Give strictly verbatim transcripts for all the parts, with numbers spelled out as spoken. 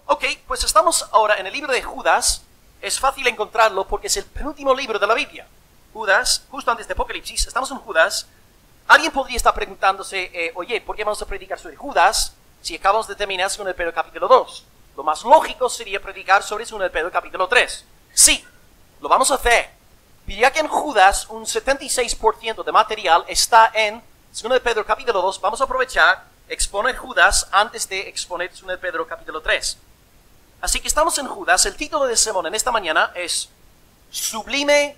Ok, pues estamos ahora en el libro de Judas. Es fácil encontrarlo porque es el penúltimo libro de la Biblia. Judas, justo antes de Apocalipsis, estamos en Judas. Alguien podría estar preguntándose, eh, oye, ¿por qué vamos a predicar sobre Judas si acabamos de terminar según el Pedro capítulo dos? Lo más lógico sería predicar sobre según el Pedro capítulo tres. Sí, lo vamos a hacer. Pero ya que en Judas un setenta y seis por ciento de material está en según el Pedro capítulo dos, vamos a aprovechar exponer Judas antes de exponer según el Pedro capítulo tres. Así que estamos en Judas. El título del sermón en esta mañana es Sublime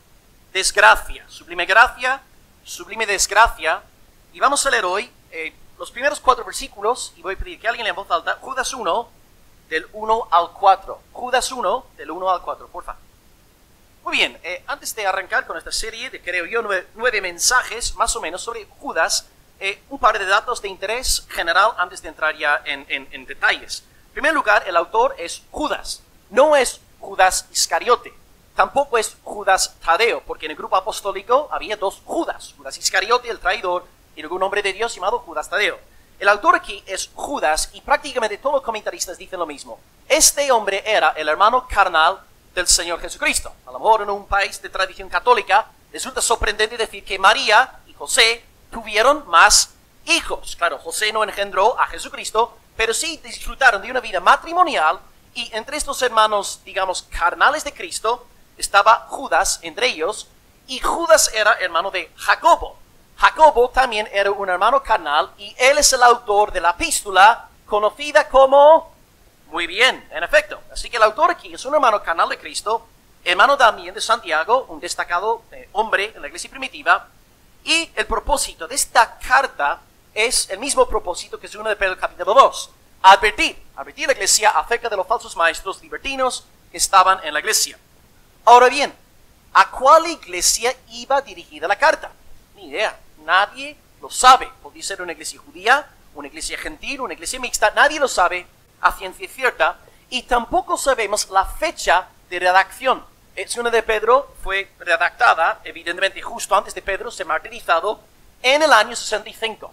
Desgracia. Sublime Gracia, Sublime Desgracia. Y vamos a leer hoy eh, los primeros cuatro versículos, y voy a pedir que alguien lea en voz alta, Judas uno, del uno al cuatro. Judas uno, del uno al cuatro, por favor. Muy bien, eh, antes de arrancar con esta serie de, creo yo, nueve, nueve mensajes, más o menos, sobre Judas, eh, un par de datos de interés general antes de entrar ya en, en, en detalles. En primer lugar, el autor es Judas. No es Judas Iscariote. Tampoco es Judas Tadeo, porque en el grupo apostólico había dos Judas. Judas Iscariote, el traidor, y luego un hombre de Dios llamado Judas Tadeo. El autor aquí es Judas, y prácticamente todos los comentaristas dicen lo mismo. Este hombre era el hermano carnal del Señor Jesucristo. A lo mejor en un país de tradición católica resulta sorprendente decir que María y José tuvieron más hijos. Claro, José no engendró a Jesucristo, pero sí disfrutaron de una vida matrimonial, y entre estos hermanos, digamos, carnales de Cristo, estaba Judas entre ellos, y Judas era hermano de Jacobo. Jacobo también era un hermano carnal, y él es el autor de la epístola conocida como... Muy bien, en efecto. Así que el autor aquí es un hermano carnal de Cristo, hermano también de Santiago, un destacado eh, hombre en la iglesia primitiva, y el propósito de esta carta es el mismo propósito que es uno de Pedro capítulo dos. Advertir, advertir a la iglesia acerca de los falsos maestros libertinos que estaban en la iglesia. Ahora bien, ¿a cuál iglesia iba dirigida la carta? Ni idea, nadie lo sabe. Podría ser una iglesia judía, una iglesia gentil, una iglesia mixta, nadie lo sabe a ciencia cierta, y tampoco sabemos la fecha de redacción. La segunda de Pedro fue redactada, evidentemente, justo antes de Pedro ser martirizado, en el año sesenta y cinco.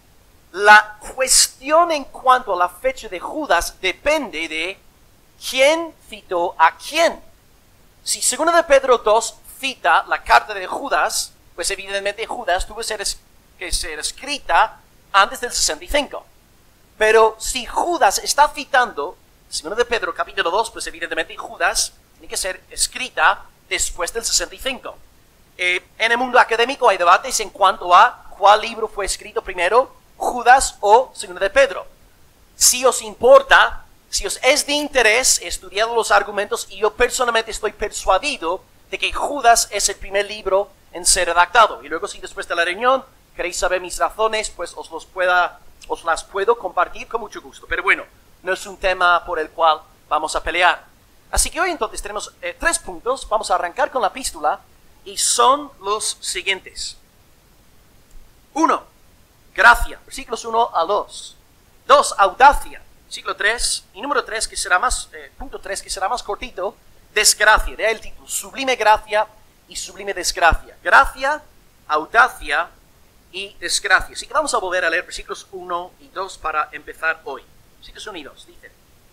La cuestión en cuanto a la fecha de Judas depende de quién citó a quién. Si segunda de Pedro dos cita la carta de Judas, pues evidentemente Judas tuvo que ser, que ser escrita antes del sesenta y cinco. Pero si Judas está citando segunda de Pedro capítulo dos, pues evidentemente Judas tiene que ser escrita después del sesenta y cinco. Eh, en el mundo académico hay debates en cuanto a cuál libro fue escrito primero, Judas o segunda de Pedro. Si os importa, si os es de interés, he estudiado los argumentos y yo personalmente estoy persuadido de que Judas es el primer libro en ser redactado. Y luego si después de la reunión queréis saber mis razones, pues os, los pueda, os las puedo compartir con mucho gusto. Pero bueno, no es un tema por el cual vamos a pelear. Así que hoy entonces tenemos eh, tres puntos. Vamos a arrancar con la epístola y son los siguientes. Uno, gracia, versículos uno al dos. Dos, audacia, versículo tres. Y número tres, que será más, eh, punto tres, que será más cortito, desgracia. De ahí el título, sublime gracia y sublime desgracia. Gracia, audacia y desgracia. Así que vamos a volver a leer versículos uno y dos para empezar hoy. Versículos uno y dos, dice: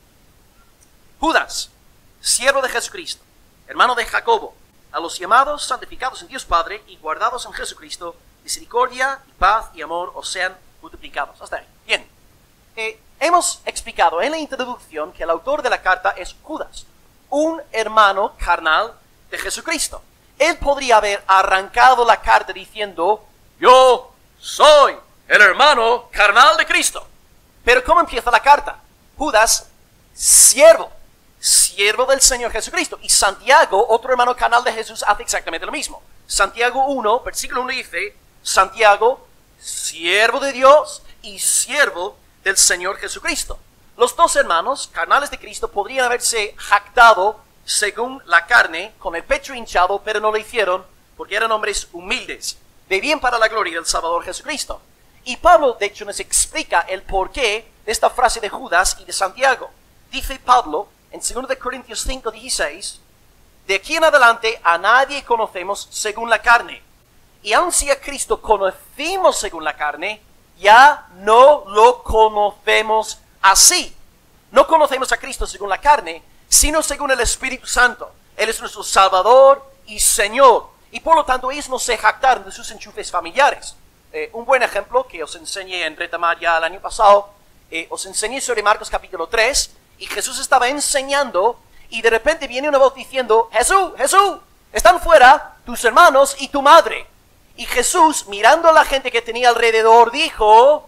Judas, siervo de Jesucristo, hermano de Jacobo, a los llamados, santificados en Dios Padre y guardados en Jesucristo, misericordia y paz y amor os sean multiplicados. Hasta ahí. Bien. Eh, hemos explicado en la introducción que el autor de la carta es Judas, un hermano carnal de Jesucristo. Él podría haber arrancado la carta diciendo: yo soy el hermano carnal de Cristo. Pero ¿cómo empieza la carta? Judas, siervo, siervo del Señor Jesucristo. Y Santiago, otro hermano carnal de Jesús, hace exactamente lo mismo. Santiago uno, versículo uno dice: Santiago, siervo de Dios y siervo del Señor Jesucristo. Los dos hermanos carnales de Cristo podrían haberse jactado según la carne, con el pecho hinchado, pero no lo hicieron porque eran hombres humildes, vivían para la gloria del Salvador Jesucristo. Y Pablo, de hecho, nos explica el porqué de esta frase de Judas y de Santiago. Dice Pablo en segunda de Corintios cinco, dieciséis: de aquí en adelante a nadie conocemos según la carne. Y aun si a Cristo conocimos según la carne, ya no lo conocemos así. no conocemos a Cristo según la carne, sino según el Espíritu Santo. Él es nuestro Salvador y Señor. Y por lo tanto ellos no se jactaron de sus enchufes familiares. Eh, un buen ejemplo que os enseñé en Retamar ya el año pasado, eh, os enseñé sobre Marcos capítulo tres, y Jesús estaba enseñando, y de repente viene una voz diciendo, Jesús, Jesús, están fuera tus hermanos y tu madre. Y Jesús, mirando a la gente que tenía alrededor, dijo,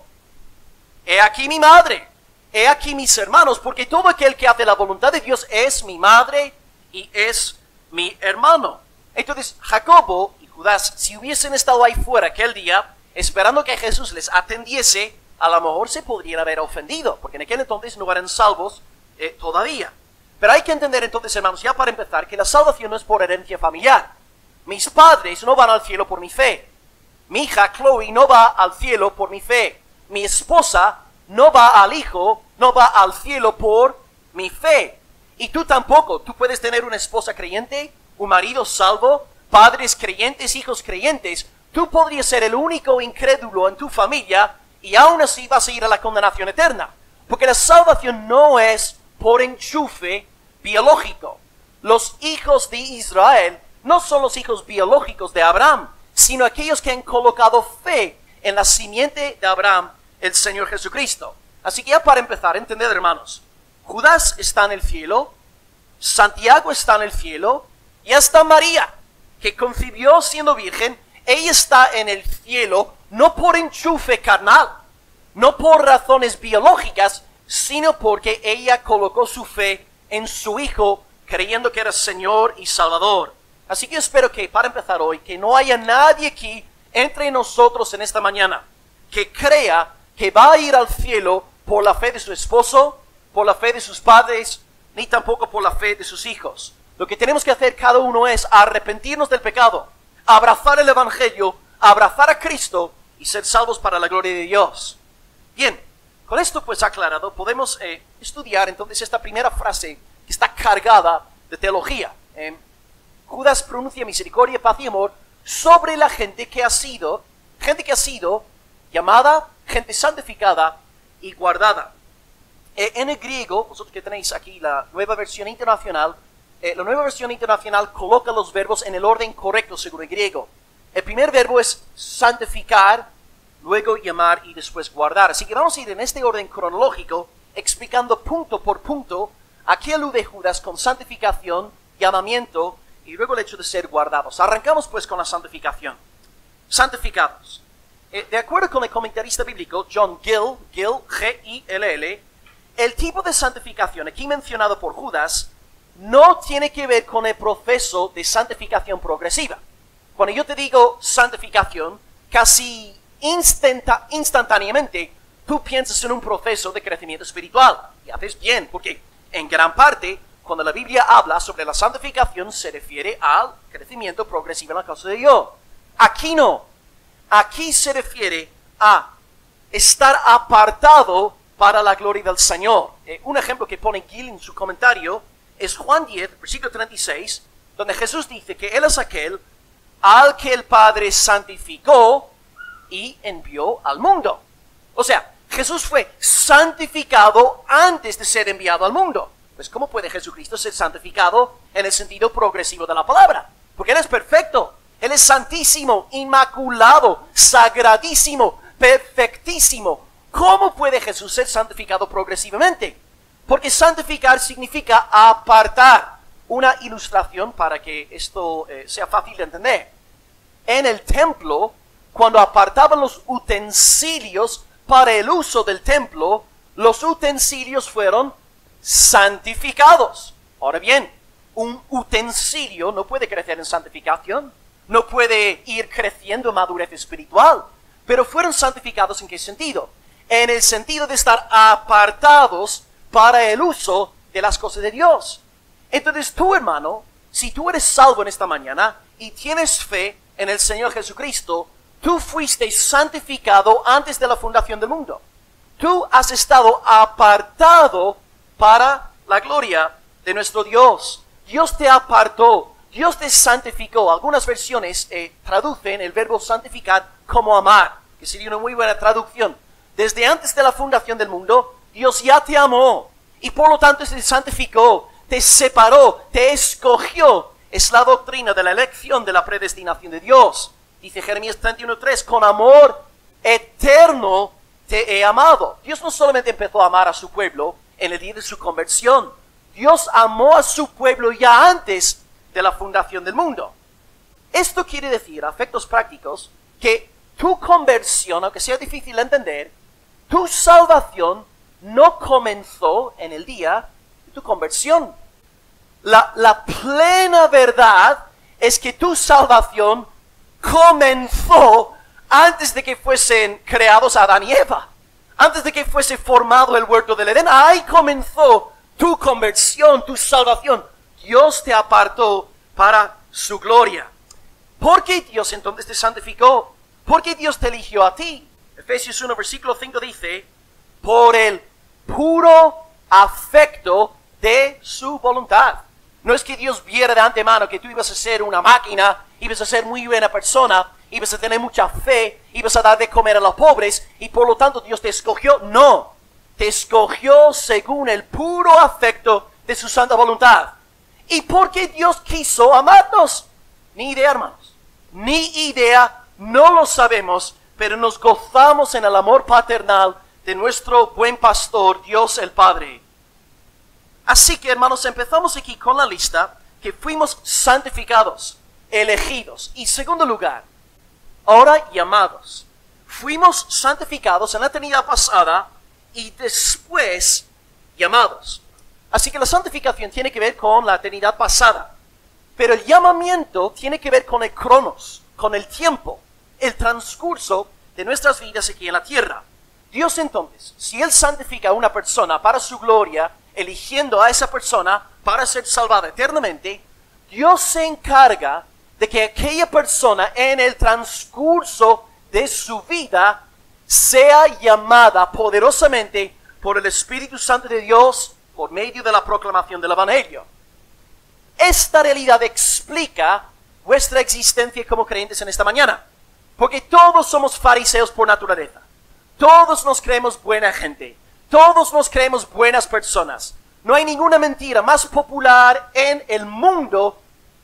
he aquí mi madre, he aquí mis hermanos, porque todo aquel que hace la voluntad de Dios es mi madre y es mi hermano. Entonces Jacobo y Judas, si hubiesen estado ahí fuera aquel día, esperando que Jesús les atendiese, a lo mejor se podrían haber ofendido, porque en aquel entonces no eran salvos eh, todavía. Pero hay que entender entonces, hermanos, ya para empezar, que la salvación no es por herencia familiar. Mis padres no van al cielo por mi fe. Mi hija Chloe no va al cielo por mi fe. Mi esposa no va al hijo, no va al cielo por mi fe. Y tú tampoco. Tú puedes tener una esposa creyente, un marido salvo, padres creyentes, hijos creyentes. Tú podrías ser el único incrédulo en tu familia y aún así vas a ir a la condenación eterna. Porque la salvación no es por enchufe biológico. Los hijos de Israel no son los hijos biológicos de Abraham, sino aquellos que han colocado fe en la simiente de Abraham, el Señor Jesucristo. Así que ya para empezar, entended, hermanos, Judas está en el cielo, Santiago está en el cielo, y hasta María, que concibió siendo virgen, ella está en el cielo, no por enchufe carnal, no por razones biológicas, sino porque ella colocó su fe en su Hijo, creyendo que era Señor y Salvador. Así que espero que, para empezar hoy, que no haya nadie aquí entre nosotros en esta mañana que crea que va a ir al cielo por la fe de su esposo, por la fe de sus padres, ni tampoco por la fe de sus hijos. Lo que tenemos que hacer cada uno es arrepentirnos del pecado, abrazar el Evangelio, abrazar a Cristo y ser salvos para la gloria de Dios. Bien, con esto pues aclarado, podemos eh, estudiar entonces esta primera frase que está cargada de teología. Eh, Judas pronuncia misericordia, paz y amor sobre la gente que ha sido, gente que ha sido llamada, gente santificada y guardada. Eh, en el griego, vosotros que tenéis aquí la nueva versión internacional, eh, la nueva versión internacional coloca los verbos en el orden correcto según el griego. El primer verbo es santificar, luego llamar y después guardar. Así que vamos a ir en este orden cronológico, explicando punto por punto a qué alude Judas con santificación, llamamiento y luego el hecho de ser guardados. Arrancamos pues con la santificación. Santificados. Eh, de acuerdo con el comentarista bíblico John Gill, Gill, G I L L, el tipo de santificación aquí mencionado por Judas no tiene que ver con el proceso de santificación progresiva. Cuando yo te digo santificación, casi instantá- instantáneamente tú piensas en un proceso de crecimiento espiritual. Y haces bien, porque en gran parte, cuando la Biblia habla sobre la santificación, se refiere al crecimiento progresivo en la causa de Dios. Aquí no. Aquí se refiere a estar apartado para la gloria del Señor. Eh, un ejemplo que pone Gill en su comentario es Juan diez, versículo treinta y seis, donde Jesús dice que Él es aquel al que el Padre santificó y envió al mundo. O sea, Jesús fue santificado antes de ser enviado al mundo. Pues ¿cómo puede Jesucristo ser santificado en el sentido progresivo de la palabra? Porque Él es perfecto, Él es santísimo, inmaculado, sagradísimo, perfectísimo. ¿Cómo puede Jesús ser santificado progresivamente? Porque santificar significa apartar. Una ilustración para que esto eh, sea fácil de entender. En el templo, cuando apartaban los utensilios para el uso del templo, los utensilios fueron santificados. Ahora bien, un utensilio no puede crecer en santificación, no puede ir creciendo en madurez espiritual, pero fueron santificados ¿en qué sentido? En el sentido de estar apartados para el uso de las cosas de Dios. Entonces tú, hermano, si tú eres salvo en esta mañana y tienes fe en el Señor Jesucristo, tú fuiste santificado antes de la fundación del mundo. Tú has estado apartado para la gloria de nuestro Dios. Dios te apartó, Dios te santificó. Algunas versiones eh, traducen el verbo santificar como amar, que sería una muy buena traducción. Desde antes de la fundación del mundo, Dios ya te amó y por lo tanto te santificó, te separó, te escogió. Es la doctrina de la elección, de la predestinación de Dios. Dice Jeremías treinta y uno tres, con amor eterno te he amado. Dios no solamente empezó a amar a su pueblo en el día de su conversión. Dios amó a su pueblo ya antes de la fundación del mundo. Esto quiere decir, a efectos prácticos, que tu conversión, aunque sea difícil de entender, tu salvación no comenzó en el día de tu conversión. La, la plena verdad es que tu salvación comenzó antes de que fuesen creados Adán y Eva, antes de que fuese formado el huerto del Edén. Ahí comenzó tu conversión, tu salvación. Dios te apartó para su gloria. ¿Por qué Dios entonces te santificó? ¿Por qué Dios te eligió a ti? Efesios uno, versículo cinco dice, por el puro afecto de su voluntad. No es que Dios viera de antemano que tú ibas a ser una máquina, ibas a ser muy buena persona, ibas a tener mucha fe, ibas a dar de comer a los pobres y por lo tanto Dios te escogió. No, te escogió según el puro afecto de su santa voluntad. ¿Y por qué Dios quiso amarnos? Ni idea, hermanos. Ni idea, no lo sabemos, pero nos gozamos en el amor paternal de nuestro buen pastor, Dios el Padre. Así que, hermanos, empezamos aquí con la lista que fuimos santificados, elegidos. Y segundo lugar, ahora llamados. Fuimos santificados en la eternidad pasada y después llamados. Así que la santificación tiene que ver con la eternidad pasada. Pero el llamamiento tiene que ver con el cronos, con el tiempo, el transcurso de nuestras vidas aquí en la tierra. Dios entonces, si Él santifica a una persona para su gloria, eligiendo a esa persona para ser salvada eternamente, Dios se encarga de que aquella persona en el transcurso de su vida sea llamada poderosamente por el Espíritu Santo de Dios por medio de la proclamación del Evangelio. Esta realidad explica vuestra existencia como creyentes en esta mañana, porque todos somos fariseos por naturaleza. Todos nos creemos buena gente. Todos nos creemos buenas personas. No hay ninguna mentira más popular en el mundo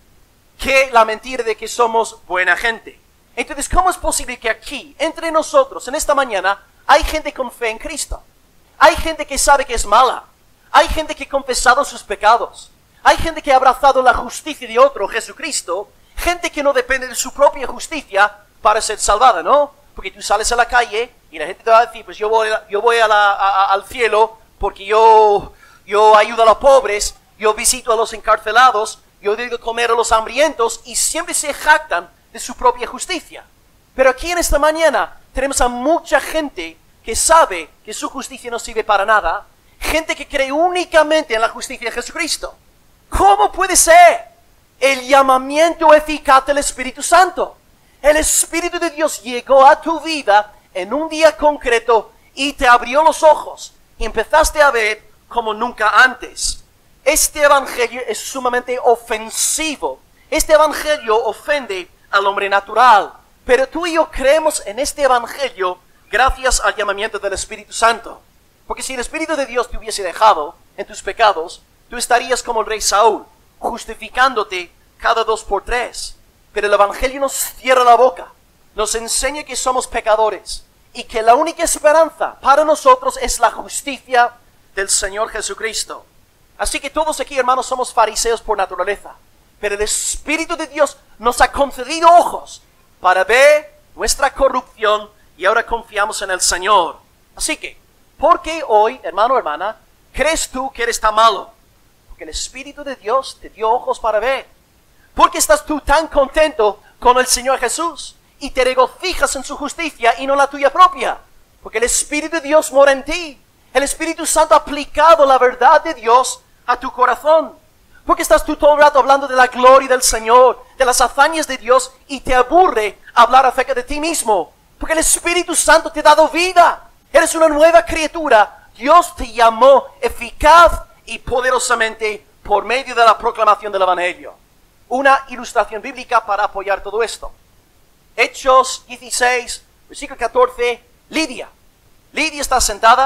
que la mentira de que somos buena gente. Entonces, ¿cómo es posible que aquí, entre nosotros, en esta mañana, hay gente con fe en Cristo? Hay gente que sabe que es mala. Hay gente que ha confesado sus pecados. Hay gente que ha abrazado la justicia de otro, Jesucristo. Gente que no depende de su propia justicia para ser salvada, ¿no? Porque tú sales a la calle y la gente te va a decir, pues yo voy, yo voy a la, a, al cielo porque yo, yo ayudo a los pobres, yo visito a los encarcelados, yo doy de comer a los hambrientos, y siempre se jactan de su propia justicia. Pero aquí en esta mañana tenemos a mucha gente que sabe que su justicia no sirve para nada, gente que cree únicamente en la justicia de Jesucristo. ¿Cómo puede ser? El llamamiento eficaz del Espíritu Santo. El Espíritu de Dios llegó a tu vida en un día concreto y te abrió los ojos y empezaste a ver como nunca antes. Este evangelio es sumamente ofensivo. Este evangelio ofende al hombre natural. Pero tú y yo creemos en este evangelio gracias al llamamiento del Espíritu Santo. Porque si el Espíritu de Dios te hubiese dejado en tus pecados, tú estarías como el rey Saúl, justificándote cada dos por tres. Pero el evangelio nos cierra la boca, nos enseña que somos pecadores y que la única esperanza para nosotros es la justicia del Señor Jesucristo. Así que todos aquí, hermanos, somos fariseos por naturaleza, pero el Espíritu de Dios nos ha concedido ojos para ver nuestra corrupción y ahora confiamos en el Señor. Así que, ¿por qué hoy, hermano o hermana, crees tú que eres tan malo? Porque el Espíritu de Dios te dio ojos para ver. ¿Por qué estás tú tan contento con el Señor Jesús y te regocijas en su justicia y no la tuya propia? Porque el Espíritu de Dios mora en ti. El Espíritu Santo ha aplicado la verdad de Dios a tu corazón. ¿Por qué estás tú todo el rato hablando de la gloria del Señor, de las hazañas de Dios, y te aburre hablar acerca de ti mismo? Porque el Espíritu Santo te ha dado vida. Eres una nueva criatura. Dios te llamó eficaz y poderosamente por medio de la proclamación del Evangelio. Una ilustración bíblica para apoyar todo esto. Hechos dieciséis, versículo catorce, Lidia. Lidia está sentada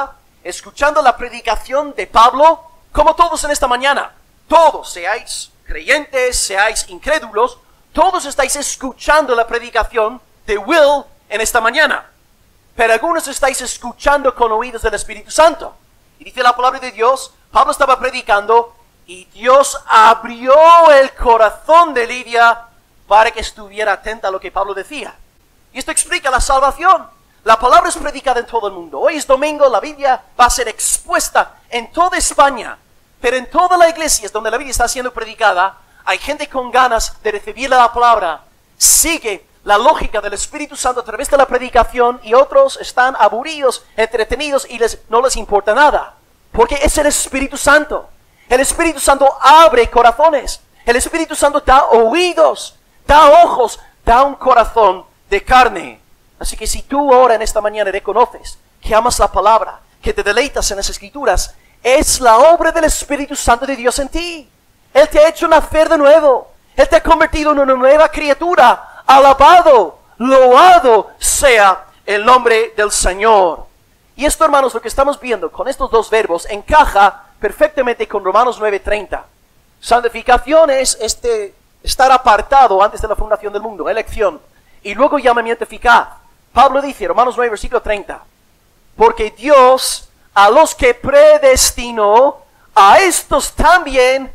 escuchando la predicación de Pablo, como todos en esta mañana. Todos, seáis creyentes, seáis incrédulos, todos estáis escuchando la predicación de Will en esta mañana. Pero algunos estáis escuchando con oídos del Espíritu Santo. Y dice la palabra de Dios, Pablo estaba predicando y Dios abrió el corazón de Lidia para que estuviera atenta a lo que Pablo decía. Y esto explica la salvación. La palabra es predicada en todo el mundo. Hoy es domingo, la Biblia va a ser expuesta en toda España. Pero en todas las iglesias donde la Biblia está siendo predicada, hay gente con ganas de recibir la palabra. Sigue la lógica del Espíritu Santo a través de la predicación y otros están aburridos, entretenidos y les, no les importa nada. Porque es el Espíritu Santo. El Espíritu Santo abre corazones. El Espíritu Santo da oídos, da ojos, da un corazón de carne. Así que si tú ahora en esta mañana reconoces que amas la palabra, que te deleitas en las Escrituras, es la obra del Espíritu Santo de Dios en ti. Él te ha hecho nacer de nuevo. Él te ha convertido en una nueva criatura. Alabado, loado sea el nombre del Señor. Y esto, hermanos, lo que estamos viendo con estos dos verbos encaja perfectamente con Romanos nueve treinta. Santificación es este, estar apartado antes de la fundación del mundo, elección. Y luego llamamiento eficaz. Pablo dice, Romanos nueve, versículo treinta, porque Dios a los que predestinó, a estos también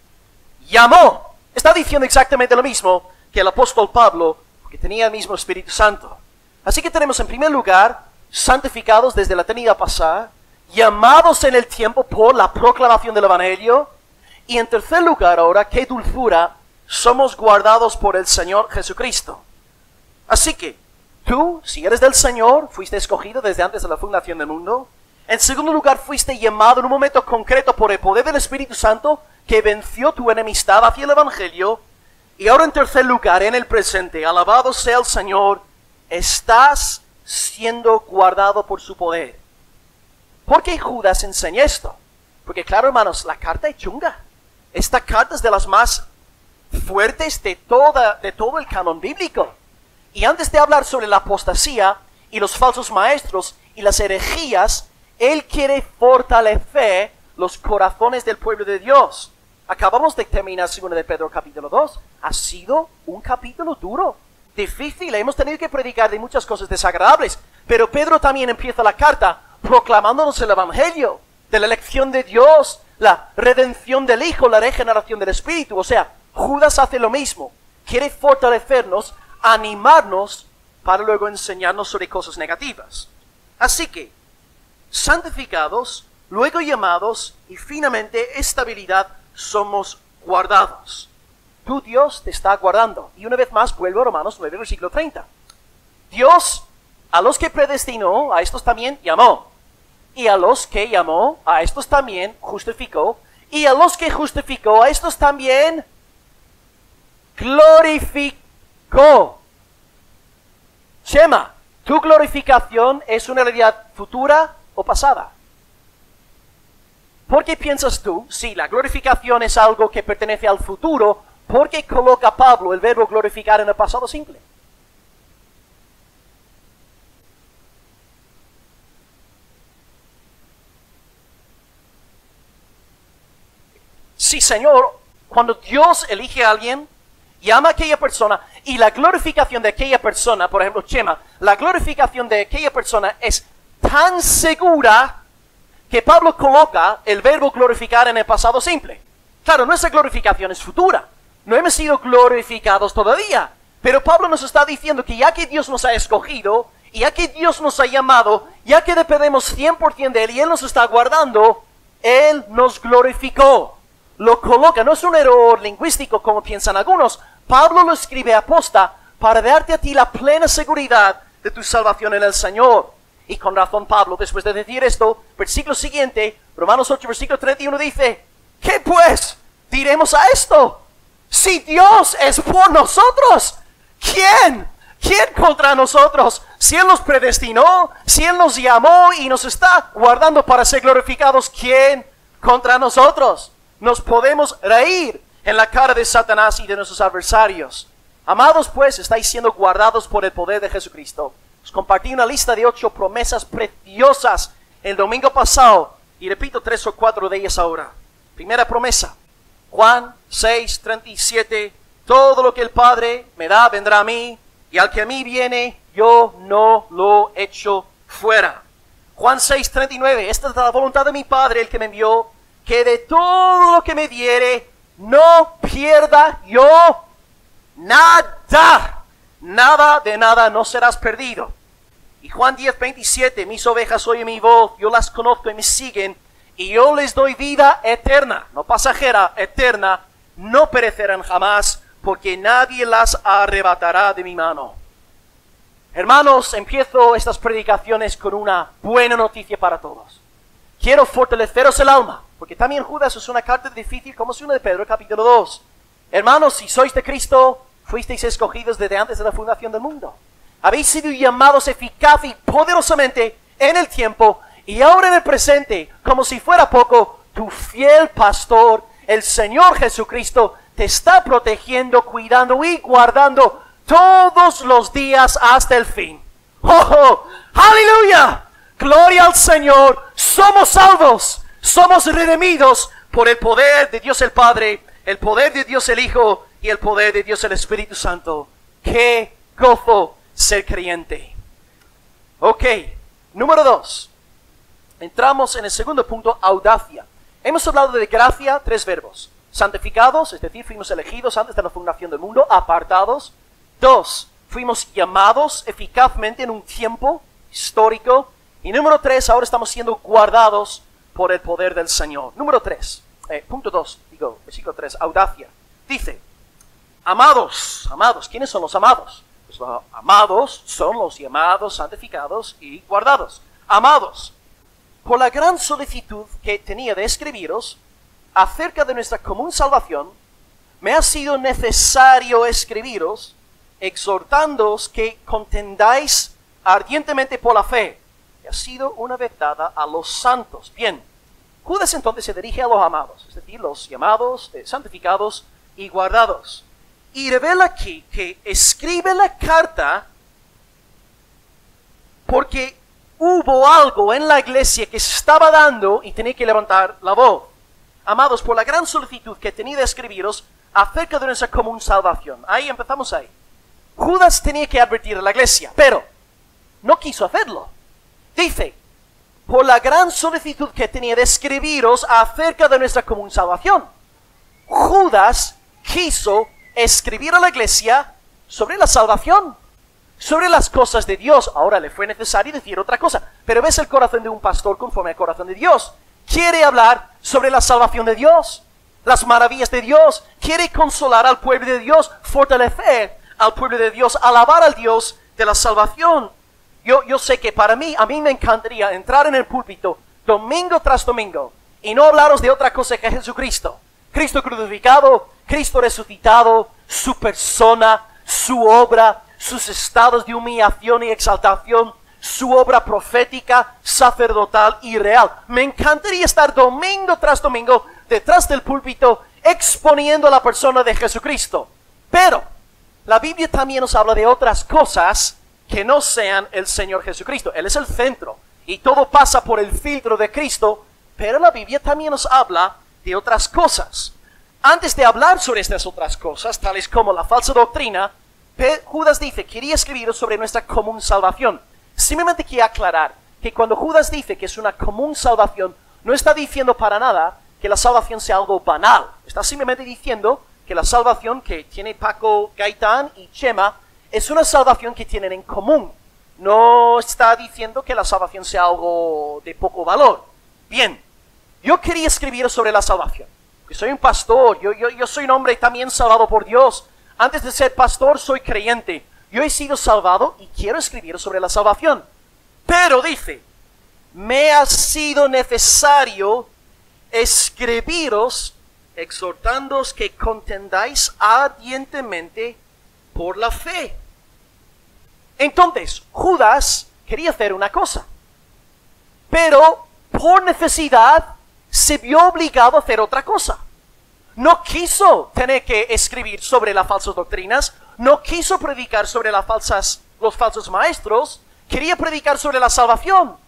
llamó. Está diciendo exactamente lo mismo que el apóstol Pablo, que tenía el mismo Espíritu Santo. Así que tenemos en primer lugar, santificados desde la eternidad pasada, llamados en el tiempo por la proclamación del Evangelio, y en tercer lugar ahora, qué dulzura, somos guardados por el Señor Jesucristo. Así que, tú, si eres del Señor, fuiste escogido desde antes de la fundación del mundo. En segundo lugar, fuiste llamado en un momento concreto por el poder del Espíritu Santo, que venció tu enemistad hacia el Evangelio. Y ahora en tercer lugar, en el presente, alabado sea el Señor, estás siendo guardado por su poder. ¿Por qué Judas enseña esto? Porque claro, hermanos, la carta es chunga. Esta carta es de las más fuertes de, toda, de todo el canon bíblico. Y antes de hablar sobre la apostasía y los falsos maestros y las herejías, él quiere fortalecer los corazones del pueblo de Dios. Acabamos de terminar segunda de Pedro capítulo dos. Ha sido un capítulo duro, difícil. Hemos tenido que predicar de muchas cosas desagradables. Pero Pedro también empieza la carta proclamándonos el Evangelio de la elección de Dios, la redención del Hijo, la regeneración del Espíritu. O sea, Judas hace lo mismo. Quiere fortalecernos, animarnos para luego enseñarnos sobre cosas negativas. Así que, santificados, luego llamados y finalmente estabilidad, somos guardados. Tu Dios te está guardando. Y una vez más vuelvo a Romanos nueve, versículo treinta. Dios a los que predestinó, a estos también llamó. Y a los que llamó, a estos también justificó. Y a los que justificó, a estos también glorificó. Shema, ¿tu glorificación es una realidad futura o pasada? ¿Por qué piensas tú, si la glorificación es algo que pertenece al futuro, por qué coloca Pablo el verbo glorificar en el pasado simple? Sí, Señor, cuando Dios elige a alguien, llama a aquella persona y la glorificación de aquella persona, por ejemplo, Chema, la glorificación de aquella persona es tan segura que Pablo coloca el verbo glorificar en el pasado simple. Claro, nuestra glorificación es futura. No hemos sido glorificados todavía. Pero Pablo nos está diciendo que ya que Dios nos ha escogido, y ya que Dios nos ha llamado, ya que dependemos cien por ciento de Él y Él nos está guardando, Él nos glorificó. Lo coloca, no es un error lingüístico como piensan algunos. Pablo lo escribe aposta para darte a ti la plena seguridad de tu salvación en el Señor. Y con razón Pablo, después de decir esto, versículo siguiente, Romanos ocho, versículo treinta y uno dice, ¿qué pues diremos a esto? Si Dios es por nosotros, ¿quién? ¿Quién contra nosotros? Si Él nos predestinó, si Él nos llamó y nos está guardando para ser glorificados, ¿quién contra nosotros? Nos podemos reír en la cara de Satanás y de nuestros adversarios. Amados, pues, estáis siendo guardados por el poder de Jesucristo. Os compartí una lista de ocho promesas preciosas el domingo pasado y repito tres o cuatro de ellas ahora. Primera promesa, Juan seis, treinta y siete, todo lo que el Padre me da vendrá a mí, y al que a mí viene, yo no lo echo fuera. Juan seis, treinta y nueve, esta es la voluntad de mi Padre, el que me envió, que de todo lo que me diere, no pierda yo nada. Nada de nada no serás perdido. Y Juan diez, veintisiete, mis ovejas oyen mi voz, yo las conozco y me siguen, y yo les doy vida eterna, no pasajera, eterna, no perecerán jamás, porque nadie las arrebatará de mi mano. Hermanos, empiezo estas predicaciones con una buena noticia para todos. Quiero fortaleceros el alma, porque también Judas es una carta difícil como es una de Pedro, capítulo dos. Hermanos, si sois de Cristo, fuisteis escogidos desde antes de la fundación del mundo. Habéis sido llamados eficaz y poderosamente en el tiempo y ahora en el presente, como si fuera poco, tu fiel pastor, el Señor Jesucristo, te está protegiendo, cuidando y guardando todos los días hasta el fin. ¡Oh! ¡Aleluya! ¡Gloria al Señor! Somos salvos, somos redimidos por el poder de Dios el Padre, el poder de Dios el Hijo y el poder de Dios el Espíritu Santo. ¡Qué gozo ser creyente! Ok, número dos. Entramos en el segundo punto, audacia. Hemos hablado de gracia, tres verbos. Santificados, es decir, fuimos elegidos antes de la fundación del mundo. Apartados. Dos, fuimos llamados eficazmente en un tiempo histórico. Y número tres, ahora estamos siendo guardados por el poder del Señor. Número tres, eh, punto dos, digo, versículo tres, audacia. Dice, amados, amados, ¿quiénes son los amados? Pues los amados son los llamados, santificados y guardados. Amados, por la gran solicitud que tenía de escribiros acerca de nuestra común salvación, me ha sido necesario escribiros, exhortándoos que contendáis ardientemente por la fe, que ha sido una vez dada a los santos. Bien, Judas entonces se dirige a los amados, es decir, los llamados, eh, santificados y guardados. Y revela aquí que escribe la carta porque hubo algo en la iglesia que se estaba dando y tenía que levantar la voz. Amados, por la gran solicitud que tenía de escribiros acerca de nuestra común salvación. Ahí empezamos ahí. Judas tenía que advertir a la iglesia, pero no quiso hacerlo. Dice, por la gran solicitud que tenía de escribiros acerca de nuestra común salvación. Judas quiso escribir a la iglesia sobre la salvación, sobre las cosas de Dios. Ahora le fue necesario decir otra cosa, pero ves el corazón de un pastor conforme al corazón de Dios. Quiere hablar sobre la salvación de Dios, las maravillas de Dios, quiere consolar al pueblo de Dios, fortalecer al pueblo de Dios, alabar al Dios de la salvación. Yo, yo sé que para mí, a mí me encantaría entrar en el púlpito domingo tras domingo y no hablaros de otra cosa que Jesucristo. Cristo crucificado, Cristo resucitado, su persona, su obra, sus estados de humillación y exaltación, su obra profética, sacerdotal y real. Me encantaría estar domingo tras domingo detrás del púlpito exponiendo a la persona de Jesucristo. Pero la Biblia también nos habla de otras cosas que no sean el Señor Jesucristo. Él es el centro y todo pasa por el filtro de Cristo, pero la Biblia también nos habla de otras cosas. Antes de hablar sobre estas otras cosas, tales como la falsa doctrina, Judas dice, quería escribir sobre nuestra común salvación. Simplemente quiero aclarar que cuando Judas dice que es una común salvación, no está diciendo para nada que la salvación sea algo banal. Está simplemente diciendo que la salvación que tiene Paco, Gaitán y Chema es una salvación que tienen en común. No está diciendo que la salvación sea algo de poco valor. Bien, yo quería escribir sobre la salvación. Porque soy un pastor, yo, yo, yo soy un hombre también salvado por Dios. Antes de ser pastor soy creyente. Yo he sido salvado y quiero escribir sobre la salvación. Pero dice, me ha sido necesario escribiros, exhortándoos que contendáis ardientemente por la fe. Entonces, Judas quería hacer una cosa, pero por necesidad se vio obligado a hacer otra cosa. No quiso tener que escribir sobre las falsas doctrinas, no quiso predicar sobre las falsas, los falsos maestros, quería predicar sobre la salvación.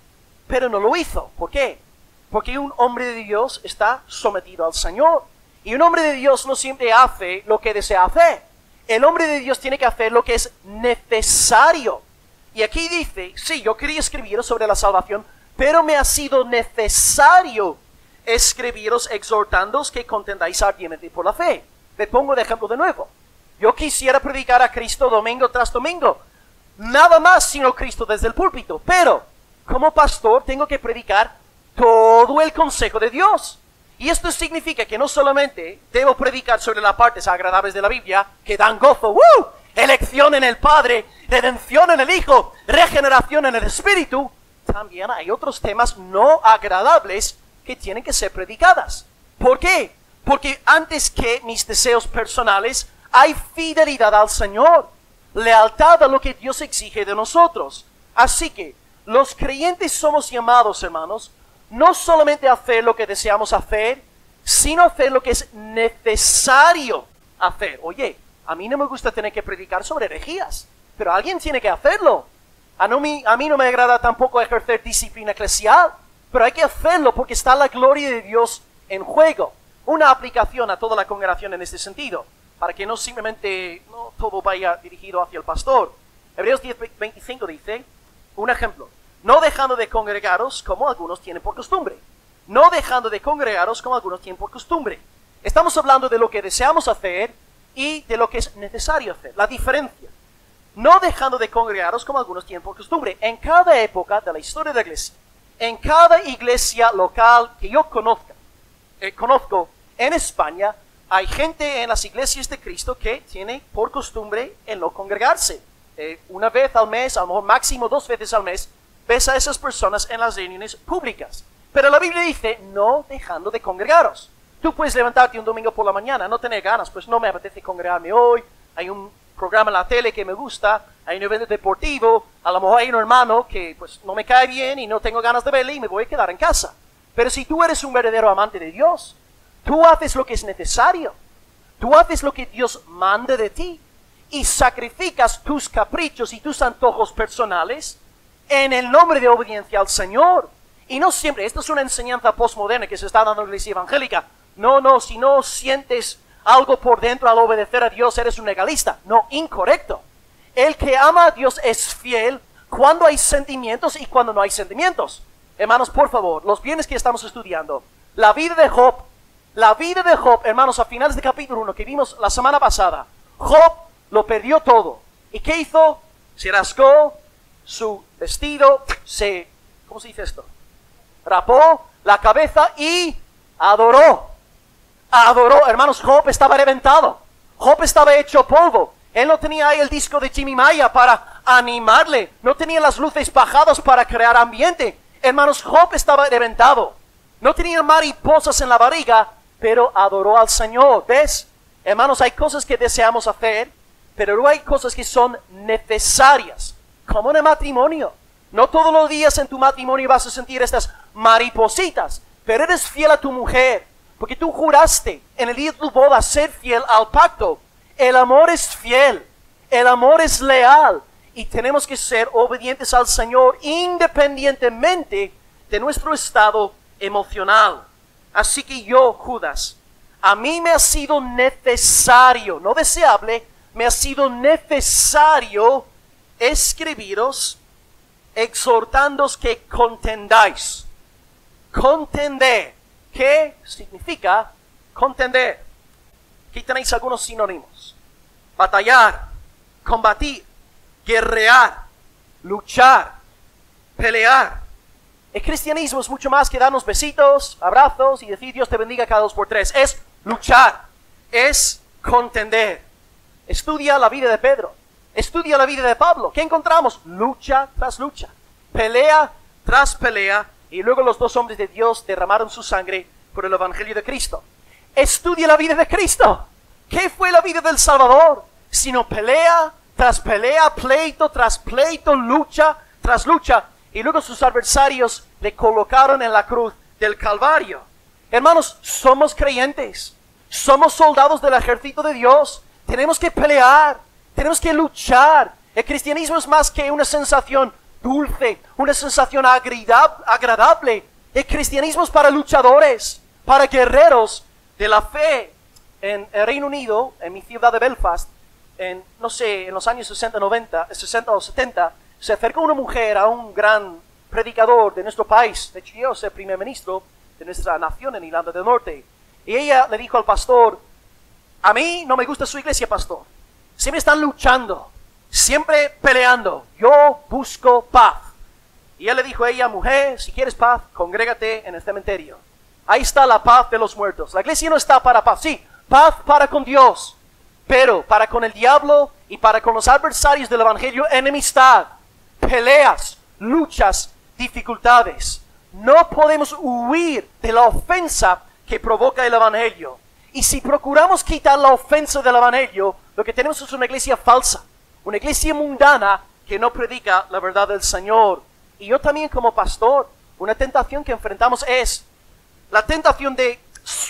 pero no lo hizo. ¿Por qué? Porque un hombre de Dios está sometido al Señor. Y un hombre de Dios no siempre hace lo que desea hacer. El hombre de Dios tiene que hacer lo que es necesario. Y aquí dice, sí, yo quería escribiros sobre la salvación, pero me ha sido necesario escribiros exhortándoos que contendáis ardientemente por la fe. Me pongo de ejemplo de nuevo. Yo quisiera predicar a Cristo domingo tras domingo. Nada más sino Cristo desde el púlpito. Pero, como pastor, tengo que predicar todo el consejo de Dios. Y esto significa que no solamente debo predicar sobre las partes agradables de la Biblia, que dan gozo, ¡uh! Elección en el Padre, redención en el Hijo, regeneración en el Espíritu. También hay otros temas no agradables que tienen que ser predicadas. ¿Por qué? Porque antes que mis deseos personales, hay fidelidad al Señor, lealtad a lo que Dios exige de nosotros. Así que los creyentes somos llamados, hermanos, no solamente hacer lo que deseamos hacer, sino hacer lo que es necesario hacer. Oye, a mí no me gusta tener que predicar sobre herejías, pero alguien tiene que hacerlo. A, no me, a mí no me agrada tampoco ejercer disciplina eclesial, pero hay que hacerlo porque está la gloria de Dios en juego. Una aplicación a toda la congregación en este sentido, para que no simplemente no todo vaya dirigido hacia el pastor. Hebreos diez veinticinco dice, un ejemplo, no dejando de congregaros como algunos tienen por costumbre. No dejando de congregaros como algunos tienen por costumbre. Estamos hablando de lo que deseamos hacer y de lo que es necesario hacer. La diferencia. No dejando de congregaros como algunos tienen por costumbre. En cada época de la historia de la iglesia, en cada iglesia local que yo conozca, eh, conozco en España, hay gente en las iglesias de Cristo que tiene por costumbre el no congregarse. Eh, una vez al mes, a lo mejor máximo dos veces al mes, ves a esas personas en las reuniones públicas. Pero la Biblia dice, no dejando de congregaros. Tú puedes levantarte un domingo por la mañana, no tener ganas, pues no me apetece congregarme hoy, hay un programa en la tele que me gusta, hay un evento deportivo, a lo mejor hay un hermano que pues no me cae bien y no tengo ganas de verle y me voy a quedar en casa. Pero si tú eres un verdadero amante de Dios, tú haces lo que es necesario, tú haces lo que Dios manda de ti y sacrificas tus caprichos y tus antojos personales en el nombre de obediencia al Señor. Y no siempre, esta es una enseñanza postmoderna que se está dando en la iglesia evangélica. No, no, si no sientes algo por dentro al obedecer a Dios, eres un legalista. No, incorrecto. El que ama a Dios es fiel cuando hay sentimientos y cuando no hay sentimientos. Hermanos, por favor, los bienes que estamos estudiando, la vida de Job, la vida de Job, hermanos, a finales de capítulo uno que vimos la semana pasada, Job lo perdió todo. ¿Y qué hizo? Se rascó su vestido, se, ¿cómo se dice esto? Rapó la cabeza y adoró. Adoró, hermanos, Job estaba reventado. Job estaba hecho polvo. Él no tenía ahí el disco de Jimmy Maya para animarle. No tenía las luces bajadas para crear ambiente. Hermanos, Job estaba reventado. No tenía mariposas en la barriga, pero adoró al Señor. ¿Ves? Hermanos, hay cosas que deseamos hacer, pero luego hay cosas que son necesarias. Como en el matrimonio. No todos los días en tu matrimonio vas a sentir estas maripositas, pero eres fiel a tu mujer, porque tú juraste en el día de tu boda ser fiel al pacto. El amor es fiel, el amor es leal, y tenemos que ser obedientes al Señor independientemente de nuestro estado emocional. Así que yo, Judas, a mí me ha sido necesario, no deseable, me ha sido necesario escribiros exhortándoos que contendáis. Contender. ¿Qué significa contender? Aquí tenéis algunos sinónimos. Batallar, combatir, guerrear, luchar, pelear. El cristianismo es mucho más que darnos besitos, abrazos y decir Dios te bendiga cada dos por tres. Es luchar, es contender. Estudia la vida de Pedro. Estudia la vida de Pablo. ¿Qué encontramos? Lucha tras lucha, pelea tras pelea, y luego los dos hombres de Dios derramaron su sangre por el Evangelio de Cristo. Estudia la vida de Cristo. ¿Qué fue la vida del Salvador? Sino pelea tras pelea, pleito tras pleito, lucha tras lucha, y luego sus adversarios le colocaron en la cruz del Calvario. Hermanos, somos creyentes, somos soldados del ejército de Dios, tenemos que pelear. Tenemos que luchar. El cristianismo es más que una sensación dulce, una sensación agradable. El cristianismo es para luchadores, para guerreros de la fe. En el Reino Unido, en mi ciudad de Belfast, en, no sé, en los años sesenta, noventa, sesenta o setenta, se acercó una mujer a un gran predicador de nuestro país. De hecho, yo soy primer ministro de nuestra nación en Irlanda del Norte. Y ella le dijo al pastor: a mí no me gusta su iglesia, pastor. Siempre están luchando, siempre peleando. Yo busco paz. Y él le dijo a ella: mujer, si quieres paz, congrégate en el cementerio. Ahí está la paz de los muertos. La iglesia no está para paz. Sí, paz para con Dios, pero para con el diablo y para con los adversarios del evangelio, enemistad, peleas, luchas, dificultades. No podemos huir de la ofensa que provoca el evangelio. Y si procuramos quitar la ofensa del evangelio, lo que tenemos es una iglesia falsa, una iglesia mundana que no predica la verdad del Señor. Y yo también, como pastor, una tentación que enfrentamos es la tentación de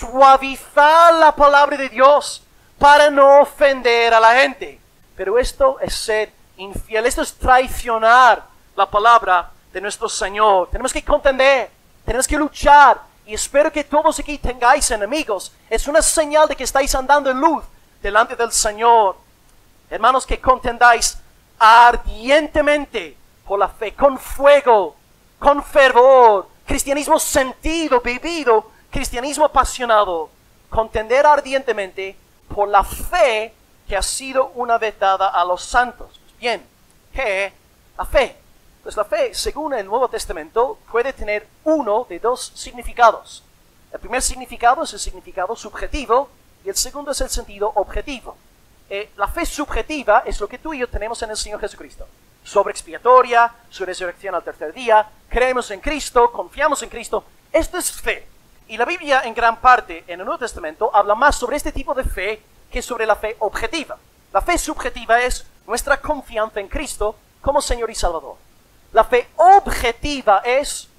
suavizar la palabra de Dios para no ofender a la gente. Pero esto es ser infiel, esto es traicionar la palabra de nuestro Señor. Tenemos que contender, tenemos que luchar, y espero que todos aquí tengáis enemigos. Es una señal de que estáis andando en luz delante del Señor. Hermanos, que contendáis ardientemente por la fe, con fuego, con fervor, cristianismo sentido, vivido, cristianismo apasionado. Contender ardientemente por la fe que ha sido una vez dada a los santos. Bien, ¿qué es la fe? Pues la fe, según el Nuevo Testamento, puede tener uno de dos significados. El primer significado es el significado subjetivo y el segundo es el sentido objetivo. Eh, la fe subjetiva es lo que tú y yo tenemos en el Señor Jesucristo. Su obra expiatoria, su resurrección al tercer día, creemos en Cristo, confiamos en Cristo. Esto es fe. Y la Biblia, en gran parte, en el Nuevo Testamento, habla más sobre este tipo de fe que sobre la fe objetiva. La fe subjetiva es nuestra confianza en Cristo como Señor y Salvador. La fe objetiva es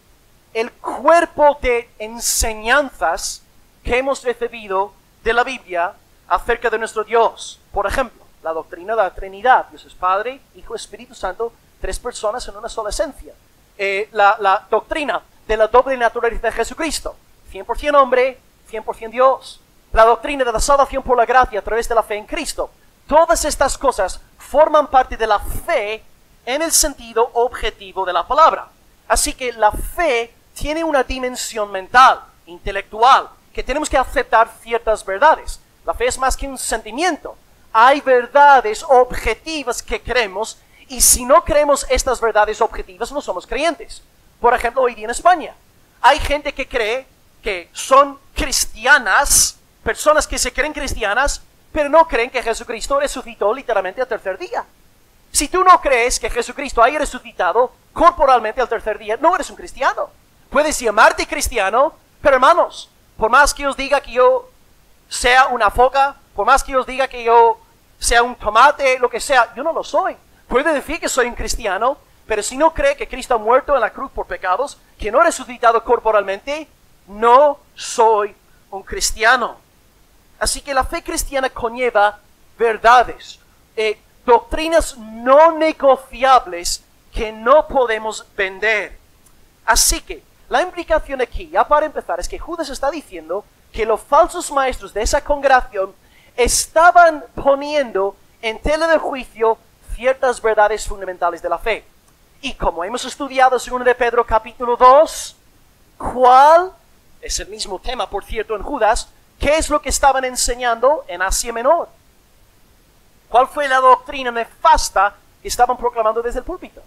el cuerpo de enseñanzas que hemos recibido de la Biblia acerca de nuestro Dios. Por ejemplo, la doctrina de la Trinidad. Dios es Padre, Hijo, Espíritu Santo, tres personas en una sola esencia. Eh, la, la doctrina de la doble naturaleza de Jesucristo. cien por ciento hombre, cien por ciento Dios. La doctrina de la salvación por la gracia a través de la fe en Cristo. Todas estas cosas forman parte de la fe en el sentido objetivo de la palabra. Así que la fe tiene una dimensión mental, intelectual, que tenemos que aceptar ciertas verdades. La fe es más que un sentimiento. Hay verdades objetivas que creemos, y si no creemos estas verdades objetivas, no somos creyentes. Por ejemplo, hoy día en España, hay gente que cree que son cristianas, personas que se creen cristianas, pero no creen que Jesucristo resucitó literalmente al tercer día. Si tú no crees que Jesucristo haya resucitado corporalmente al tercer día, no eres un cristiano. Puedes llamarte cristiano, pero hermanos, por más que os diga que yo sea una foca, por más que os diga que yo sea un tomate, lo que sea, yo no lo soy. Puede decir que soy un cristiano, pero si no cree que Cristo ha muerto en la cruz por pecados, que no ha resucitado corporalmente, no soy un cristiano. Así que la fe cristiana conlleva verdades, eh, doctrinas no negociables que no podemos vender. Así que la implicación aquí, ya para empezar, es que Judas está diciendo que los falsos maestros de esa congregación estaban poniendo en tela de juicio ciertas verdades fundamentales de la fe. Y como hemos estudiado en segundo de Pedro capítulo dos, ¿cuál? Es el mismo tema, por cierto, en Judas. ¿Qué es lo que estaban enseñando en Asia Menor? ¿Cuál fue la doctrina nefasta que estaban proclamando desde el púlpito?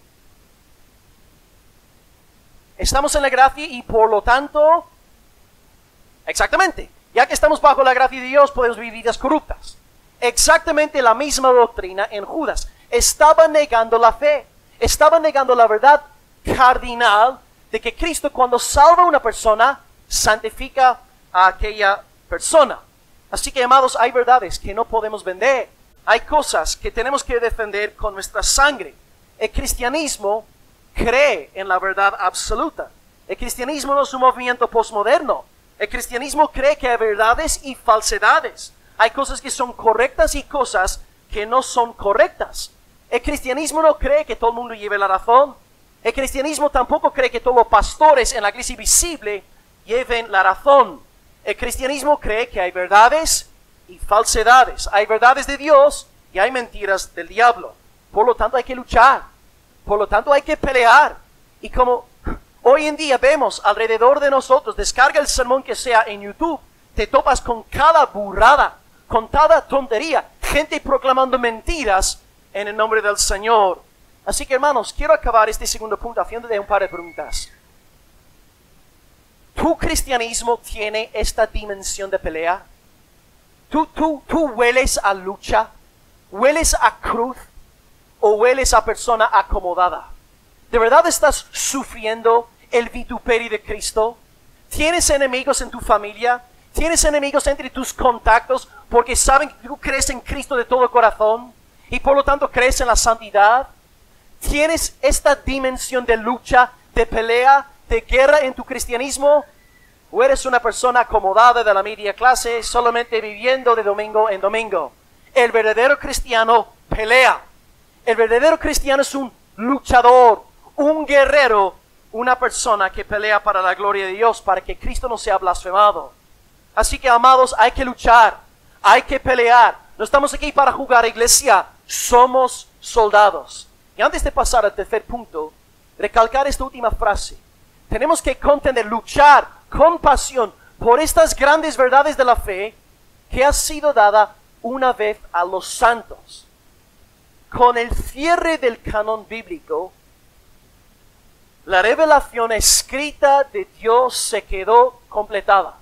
Estamos en la gracia y por lo tanto, exactamente, ya que estamos bajo la gracia de Dios, podemos vivir vidas corruptas. Exactamente la misma doctrina en Judas. Estaba negando la fe, estaba negando la verdad cardinal de que Cristo, cuando salva a una persona, santifica a aquella persona. Así que, amados, hay verdades que no podemos vender. Hay cosas que tenemos que defender con nuestra sangre. El cristianismo cree en la verdad absoluta. El cristianismo no es un movimiento postmoderno. El cristianismo cree que hay verdades y falsedades. Hay cosas que son correctas y cosas que no son correctas. El cristianismo no cree que todo el mundo lleve la razón. El cristianismo tampoco cree que todos los pastores en la iglesia visible lleven la razón. El cristianismo cree que hay verdades y falsedades. Hay verdades de Dios y hay mentiras del diablo. Por lo tanto hay que luchar. Por lo tanto hay que pelear. Y como hoy en día vemos alrededor de nosotros, descarga el sermón que sea en YouTube, te topas con cada burrada, con cada tontería, gente proclamando mentiras en el nombre del Señor. Así que hermanos, quiero acabar este segundo punto haciéndote un par de preguntas. ¿Tu cristianismo tiene esta dimensión de pelea? ¿Tú, tú, tú hueles a lucha? ¿Hueles a cruz? ¿O hueles a persona acomodada? ¿De verdad estás sufriendo el vituperio de Cristo? ¿Tienes enemigos en tu familia? ¿Tienes enemigos entre tus contactos porque saben que tú crees en Cristo de todo corazón y por lo tanto crees en la santidad? ¿Tienes esta dimensión de lucha, de pelea, de guerra en tu cristianismo? ¿O eres una persona acomodada de la media clase, solamente viviendo de domingo en domingo? El verdadero cristiano pelea. El verdadero cristiano es un luchador, un guerrero, una persona que pelea para la gloria de Dios, para que Cristo no sea blasfemado. Así que, amados, hay que luchar, hay que pelear. No estamos aquí para jugar, iglesia, somos soldados. Y antes de pasar al tercer punto, recalcar esta última frase. Tenemos que contender, luchar con pasión por estas grandes verdades de la fe que ha sido dada una vez a los santos. Con el cierre del canon bíblico, la revelación escrita de Dios se quedó completada.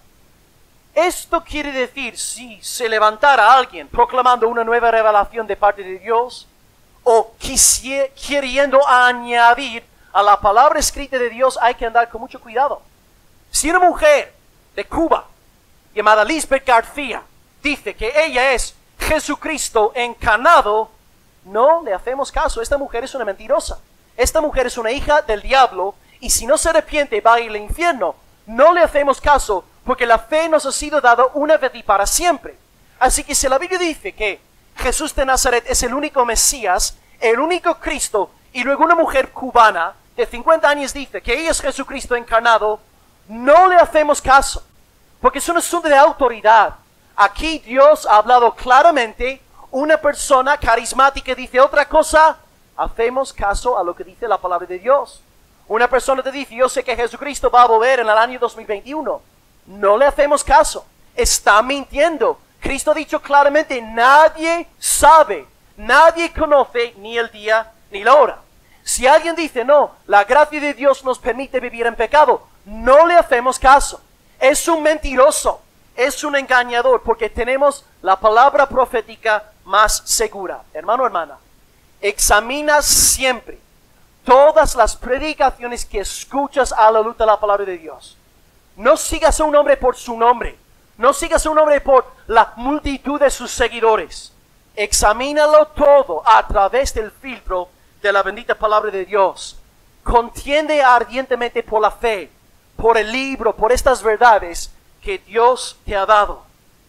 Esto quiere decir, si se levantara alguien proclamando una nueva revelación de parte de Dios, o quisiera, queriendo añadir a la palabra escrita de Dios, hay que andar con mucho cuidado. Si una mujer de Cuba, llamada Lisbeth García, dice que ella es Jesucristo encarnado, no le hacemos caso. Esta mujer es una mentirosa. Esta mujer es una hija del diablo, y si no se arrepiente va a ir al infierno. No le hacemos caso, porque la fe nos ha sido dada una vez y para siempre. Así que si la Biblia dice que Jesús de Nazaret es el único Mesías, el único Cristo, y luego una mujer cubana de cincuenta años dice que ella es Jesucristo encarnado, no le hacemos caso, porque es un asunto de autoridad. Aquí Dios ha hablado claramente. Una persona carismática dice otra cosa, hacemos caso a lo que dice la palabra de Dios. Una persona te dice, yo sé que Jesucristo va a volver en el año dos mil veintiuno. No le hacemos caso. Está mintiendo. Cristo ha dicho claramente, nadie sabe, nadie conoce ni el día ni la hora. Si alguien dice, no, la gracia de Dios nos permite vivir en pecado, no le hacemos caso. Es un mentiroso, es un engañador, porque tenemos la palabra profética más segura. Hermano, hermana, examina siempre todas las predicaciones que escuchas a la luz de la palabra de Dios. No sigas a un hombre por su nombre. No sigas a un hombre por la multitud de sus seguidores. Examínalo todo a través del filtro de la bendita palabra de Dios. Contiende ardientemente por la fe, por el libro, por estas verdades que Dios te ha dado.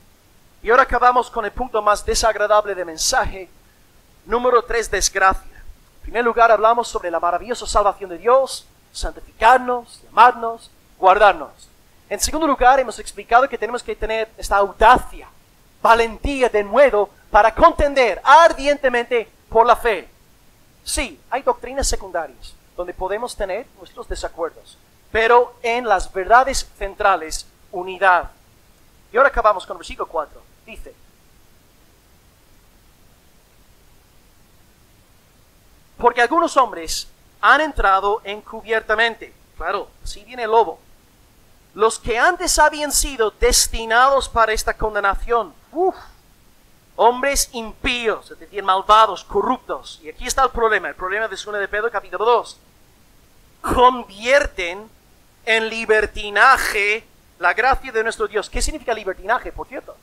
Y ahora acabamos con el punto más desagradable del mensaje. Número tres, desgracia. En primer lugar hablamos sobre la maravillosa salvación de Dios, santificarnos, llamarnos, guardarnos. En segundo lugar, hemos explicado que tenemos que tener esta audacia, valentía de nuevo para contender ardientemente por la fe. Sí, hay doctrinas secundarias donde podemos tener nuestros desacuerdos, pero en las verdades centrales, unidad. Y ahora acabamos con el versículo cuatro. Dice, porque algunos hombres han entrado encubiertamente. Claro, así viene el lobo. Los que antes habían sido destinados para esta condenación. Uf, hombres impíos, es decir, malvados, corruptos. Y aquí está el problema, el problema de segunda de Pedro capítulo dos. Convierten en libertinaje la gracia de nuestro Dios. ¿Qué significa libertinaje, por cierto?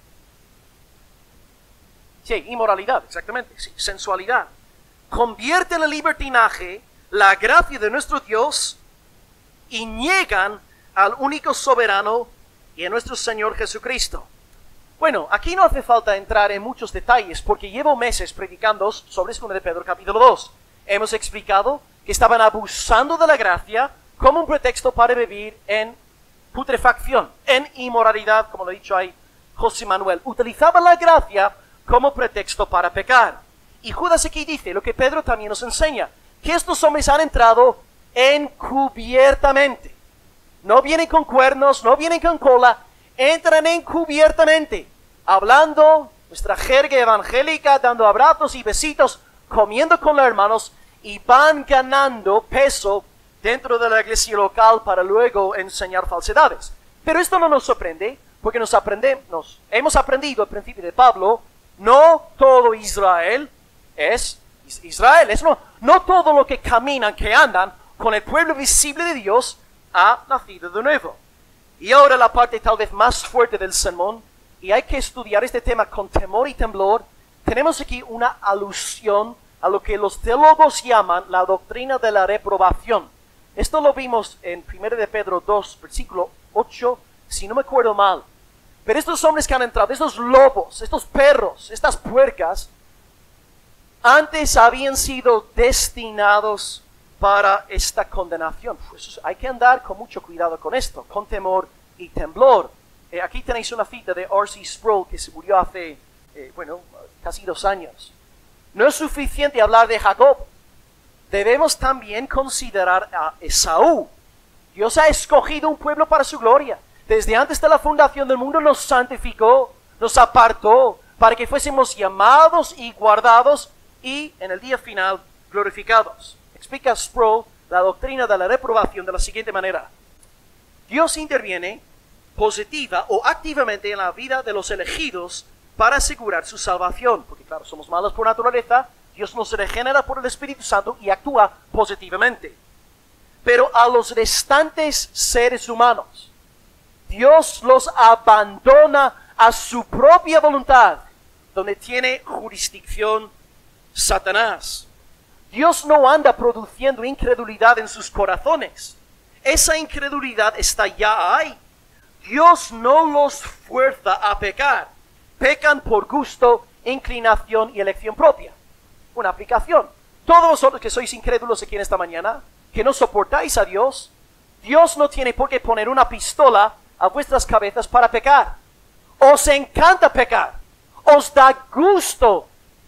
Sí, inmoralidad, exactamente, sí, sensualidad. Convierten en libertinaje la gracia de nuestro Dios y niegan al único soberano y a nuestro Señor Jesucristo. Bueno, aquí no hace falta entrar en muchos detalles porque llevo meses predicando sobre segunda de Pedro capítulo dos. Hemos explicado que estaban abusando de la gracia como un pretexto para vivir en putrefacción, en inmoralidad, como lo ha dicho ahí José Manuel. Utilizaban la gracia como pretexto para pecar. Y Judas aquí dice lo que Pedro también nos enseña, que estos hombres han entrado encubiertamente. No vienen con cuernos, no vienen con cola, entran encubiertamente, hablando nuestra jerga evangélica, dando abrazos y besitos, comiendo con los hermanos, y van ganando peso dentro de la iglesia local para luego enseñar falsedades. Pero esto no nos sorprende, porque nos aprendemos, hemos aprendido al principio de Pablo, no todo Israel es Israel, es no, no todo lo que caminan, que andan con el pueblo visible de Dios ha nacido de nuevo. Y ahora la parte tal vez más fuerte del sermón, y hay que estudiar este tema con temor y temblor. Tenemos aquí una alusión a lo que los teólogos llaman la doctrina de la reprobación. Esto lo vimos en primera de Pedro dos, versículo ocho, si no me acuerdo mal. Pero estos hombres que han entrado, estos lobos, estos perros, estas puercas, antes habían sido destinados para esta condenación. Pues hay que andar con mucho cuidado con esto, con temor y temblor. Eh, aquí tenéis una cita de R C Sproul que se murió hace, eh, bueno, casi dos años. No es suficiente hablar de Jacob. Debemos también considerar a Esaú. Dios ha escogido un pueblo para su gloria. Desde antes de la fundación del mundo nos santificó, nos apartó para que fuésemos llamados y guardados y en el día final glorificados. Explica Sproul la doctrina de la reprobación de la siguiente manera. Dios interviene positiva o activamente en la vida de los elegidos para asegurar su salvación. Porque claro, somos malos por naturaleza, Dios nos regenera por el Espíritu Santo y actúa positivamente. Pero a los restantes seres humanos, Dios los abandona a su propia voluntad, donde tiene jurisdicción Satanás. Dios no anda produciendo incredulidad en sus corazones. Esa incredulidad está ya ahí. Dios no los fuerza a pecar. Pecan por gusto, inclinación y elección propia. Una aplicación. Todos vosotros que sois incrédulos aquí en esta mañana, que no soportáis a Dios, Dios no tiene por qué poner una pistola a vuestras cabezas para pecar. Os encanta pecar. Os da gusto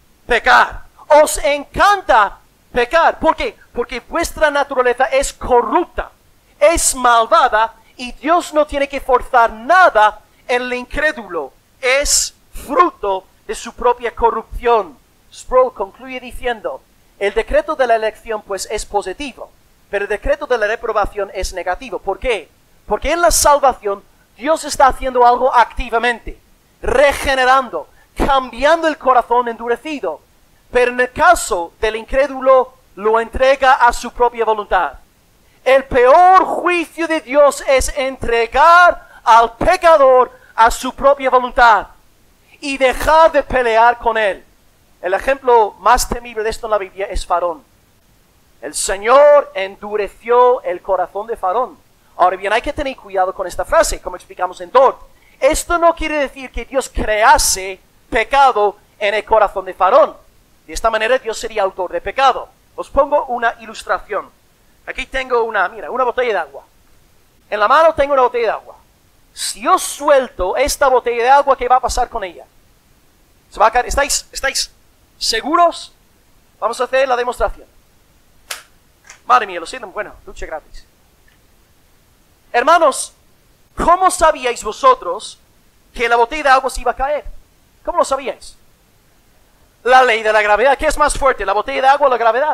pecar. Os encanta pecar. ¿Por qué? Porque vuestra naturaleza es corrupta, es malvada, y Dios no tiene que forzar nada en el incrédulo. Es fruto de su propia corrupción. Sproul concluye diciendo, el decreto de la elección pues es positivo, pero el decreto de la reprobación es negativo. ¿Por qué? Porque en la salvación Dios está haciendo algo activamente, regenerando, cambiando el corazón endurecido. Pero en el caso del incrédulo, lo entrega a su propia voluntad. El peor juicio de Dios es entregar al pecador a su propia voluntad y dejar de pelear con él. El ejemplo más temible de esto en la Biblia es Faraón. El Señor endureció el corazón de Faraón. Ahora bien, hay que tener cuidado con esta frase, como explicamos en Dort. Esto no quiere decir que Dios crease pecado en el corazón de Faraón. De esta manera Dios sería autor de pecado. Os pongo una ilustración. Aquí tengo una, mira, una botella de agua. En la mano tengo una botella de agua. Si yo suelto esta botella de agua, ¿qué va a pasar con ella? ¿Se va a caer? ¿Estáis, estáis seguros? Vamos a hacer la demostración. Madre mía, lo siento, bueno, lucha gratis. Hermanos, ¿cómo sabíais vosotros que la botella de agua se iba a caer? ¿Cómo lo sabíais? La ley de la gravedad. ¿Qué es más fuerte, la botella de agua o la gravedad?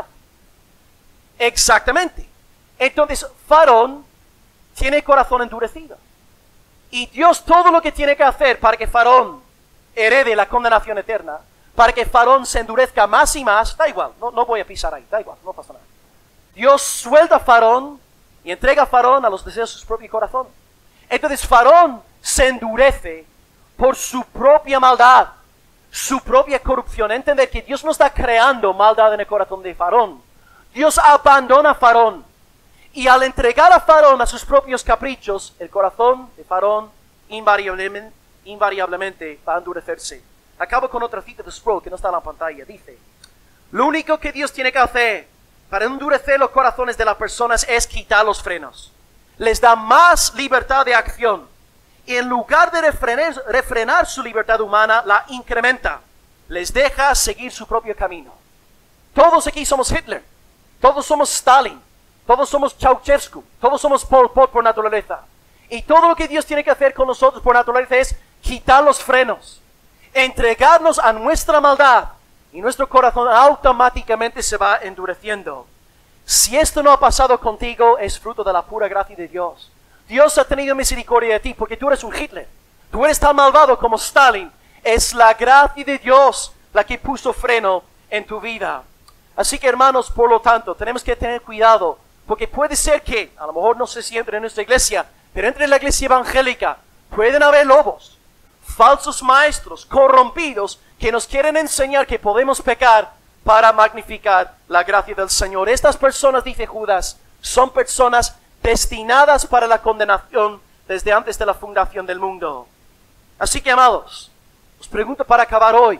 Exactamente. Entonces, Faraón tiene el corazón endurecido. Y Dios todo lo que tiene que hacer para que Faraón herede la condenación eterna, para que Faraón se endurezca más y más, da igual, no, no voy a pisar ahí, da igual, no pasa nada. Dios suelta a Faraón y entrega a Faraón a los deseos de su propio corazón. Entonces Faraón se endurece por su propia maldad, su propia corrupción. Entender que Dios no está creando maldad en el corazón de Faraón. Dios abandona a Faraón. Y al entregar a Faraón a sus propios caprichos, el corazón de Faraón invariablemente, invariablemente va a endurecerse. Acabo con otra cita de Sproul que no está en la pantalla. Dice, lo único que Dios tiene que hacer para endurecer los corazones de las personas es quitar los frenos. Les da más libertad de acción. Y en lugar de refrenar, refrenar su libertad humana, la incrementa. Les deja seguir su propio camino. Todos aquí somos Hitler. Todos somos Stalin. Todos somos Ceausescu. Todos somos Pol Pot por naturaleza. Y todo lo que Dios tiene que hacer con nosotros por naturaleza es quitar los frenos. Entregarnos a nuestra maldad. Y nuestro corazón automáticamente se va endureciendo. Si esto no ha pasado contigo, es fruto de la pura gracia de Dios. Dios ha tenido misericordia de ti porque tú eres un Hitler. Tú eres tan malvado como Stalin. Es la gracia de Dios la que puso freno en tu vida. Así que, hermanos, por lo tanto, tenemos que tener cuidado. Porque puede ser que, a lo mejor no sé si entre en nuestra iglesia, pero entre la iglesia evangélica pueden haber lobos, falsos maestros, corrompidos, que nos quieren enseñar que podemos pecar para magnificar la gracia del Señor. Estas personas, dice Judas, son personas destinadas para la condenación desde antes de la fundación del mundo. Así que, amados, os pregunto para acabar hoy,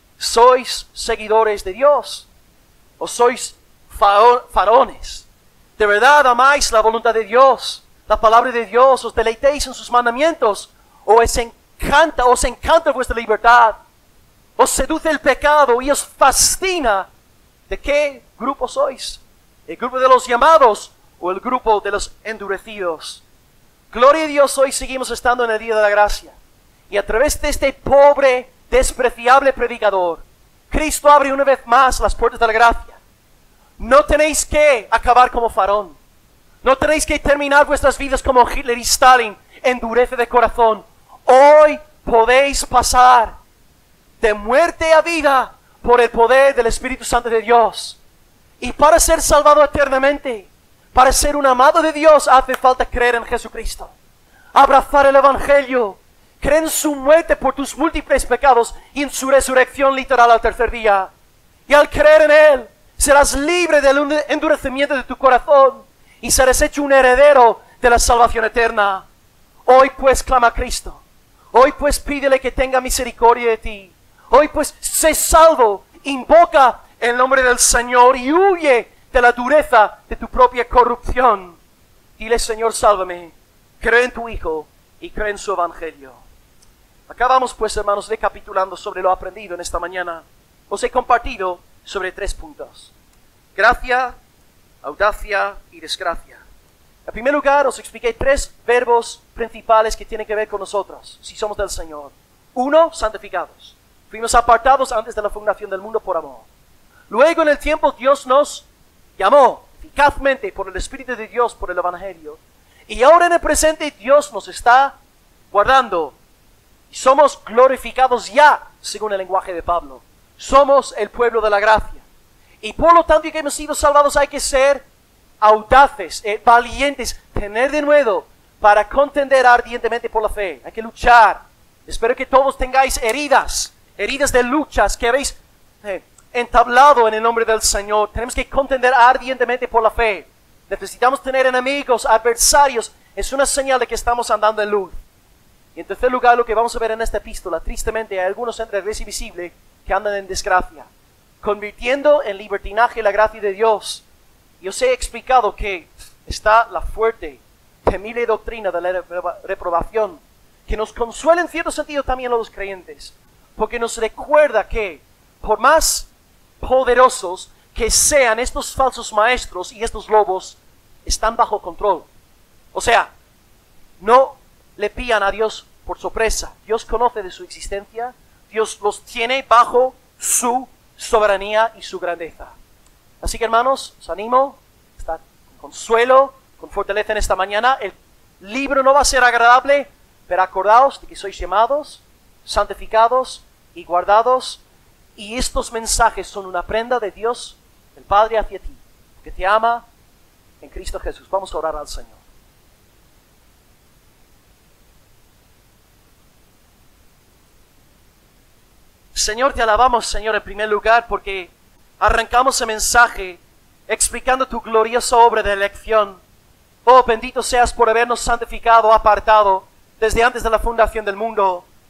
¿sois seguidores de Dios? ¿O sois faraones? ¿De verdad amáis la voluntad de Dios, la palabra de Dios, os deleitéis en sus mandamientos? ¿O os encanta, os encanta vuestra libertad? ¿Os seduce el pecado y os fascina? ¿De qué grupo sois? ¿El grupo de los llamados o el grupo de los endurecidos? Gloria a Dios, hoy seguimos estando en el día de la gracia. Y a través de este pobre, despreciable predicador, Cristo abre una vez más las puertas de la gracia. No tenéis que acabar como Faraón. No tenéis que terminar vuestras vidas como Hitler y Stalin, endurece de corazón. Hoy podéis pasar de muerte a vida por el poder del Espíritu Santo de Dios. Y para ser salvado eternamente, para ser un amado de Dios, hace falta creer en Jesucristo, abrazar el Evangelio, creer en su muerte por tus múltiples pecados y en su resurrección literal al tercer día. Y al creer en Él, serás libre del endurecimiento de tu corazón y serás hecho un heredero de la salvación eterna. Hoy pues clama a Cristo. Hoy pues pídele que tenga misericordia de ti. Hoy pues sé salvo, invoca el nombre del Señor y huye de la dureza de tu propia corrupción. Dile, Señor, sálvame. Cree en tu Hijo y cree en su Evangelio. Acabamos pues, hermanos, recapitulando sobre lo aprendido en esta mañana. Os he compartido sobre tres puntos: gracia, audacia y desgracia. En primer lugar, os expliqué tres verbos principales que tienen que ver con nosotros, si somos del Señor. Uno, santificados. Fuimos apartados antes de la fundación del mundo por amor. Luego, en el tiempo, Dios nos llamó eficazmente por el Espíritu de Dios, por el Evangelio. Y ahora en el presente, Dios nos está guardando. Y somos glorificados ya, según el lenguaje de Pablo. Somos el pueblo de la gracia. Y por lo tanto, que hemos sido salvados, hay que ser audaces, eh, valientes, tener de nuevo para contender ardientemente por la fe. Hay que luchar. Espero que todos tengáis heridas, heridas de luchas que habéis eh, entablado en el nombre del Señor. Tenemos que contender ardientemente por la fe. Necesitamos tener enemigos, adversarios. Es una señal de que estamos andando en luz. Y en tercer lugar, lo que vamos a ver en esta epístola, tristemente hay algunos entre res y visible que andan en desgracia, convirtiendo en libertinaje la gracia de Dios. Y os he explicado que está la fuerte, temible doctrina de la reprobación, que nos consuela en cierto sentido también a los creyentes, porque nos recuerda que, por más poderosos que sean estos falsos maestros y estos lobos, están bajo control. O sea, no le pillan a Dios por sorpresa. Dios conoce de su existencia, Dios los tiene bajo su soberanía y su grandeza. Así que, hermanos, os animo, está con consuelo, con fortaleza en esta mañana. El libro no va a ser agradable, pero acordaos de que sois llamados, santificados y guardados. Y estos mensajes son una prenda de Dios, el Padre, hacia ti, que te ama en Cristo Jesús. Vamos a orar al Señor. Señor, te alabamos, Señor, en primer lugar, porque arrancamos el mensaje explicando tu gloriosa obra de elección. Oh, bendito seas por habernos santificado, apartado desde antes de la fundación del mundo.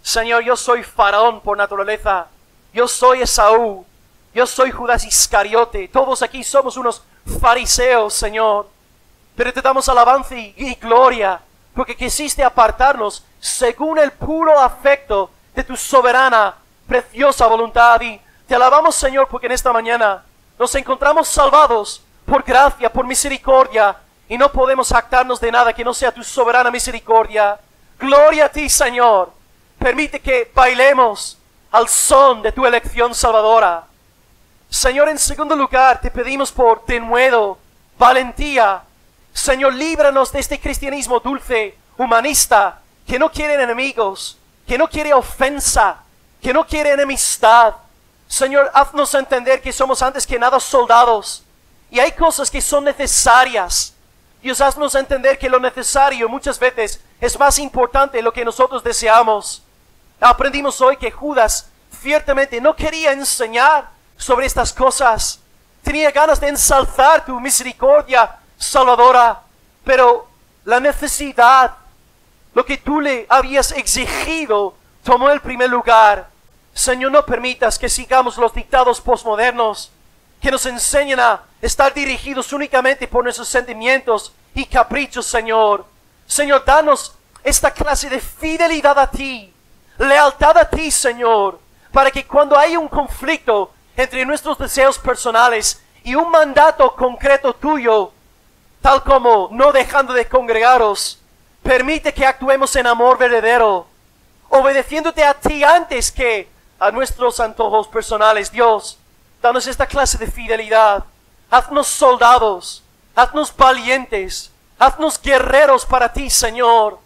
Señor, yo soy Faraón por naturaleza. Yo soy Esaú. Yo soy Judas Iscariote. Todos aquí somos unos fariseos, Señor. Pero te damos alabanza y, y gloria, porque quisiste apartarnos según el puro afecto de tu soberana, preciosa voluntad. Y te alabamos, Señor, porque en esta mañana nos encontramos salvados por gracia, por misericordia, y no podemos jactarnos de nada que no sea tu soberana misericordia. Gloria a ti, Señor. Permite que bailemos al son de tu elección salvadora. Señor, en segundo lugar, te pedimos por denuedo, valentía. Señor, líbranos de este cristianismo dulce, humanista, que no quiere enemigos, que no quiere ofensa, que no quiere enemistad. Señor, haznos entender que somos antes que nada soldados, y hay cosas que son necesarias. Dios, haznos entender que lo necesario muchas veces es más importante de lo que nosotros deseamos. Aprendimos hoy que Judas ciertamente no quería enseñar sobre estas cosas. Tenía ganas de ensalzar tu misericordia salvadora, pero la necesidad, lo que tú le habías exigido, tomó el primer lugar. Señor, no permitas que sigamos los dictados postmodernos que nos enseñan a estar dirigidos únicamente por nuestros sentimientos y caprichos, Señor. Señor, danos esta clase de fidelidad a ti, lealtad a ti, Señor, para que cuando hay un conflicto entre nuestros deseos personales y un mandato concreto tuyo, tal como no dejando de congregaros, permite que actuemos en amor verdadero, obedeciéndote a ti antes que a nuestros antojos personales. Dios, danos esta clase de fidelidad. Haznos soldados, haznos valientes, haznos guerreros para ti, Señor.